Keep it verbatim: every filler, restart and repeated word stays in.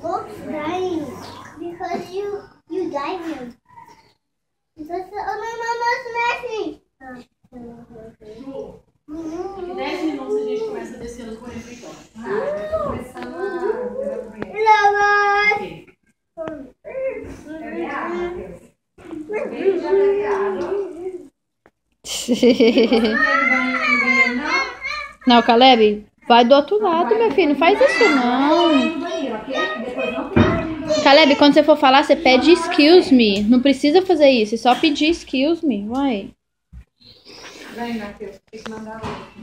Wolf's dying because you you died him. Because oh my mama's messy. Daqui dez minutos a gente começa a descer no refeitório. Ah, começando a... Lava. Beber água, Matheus. Ele já bebe água. Não, Caleb, vai do outro lado, meu filho. Não faz isso, não. Caleb, quando você for falar, você pede excuse me. Não precisa fazer isso. É só pedir excuse me. Vai. Vem, Matheus. Tem que mandar outro.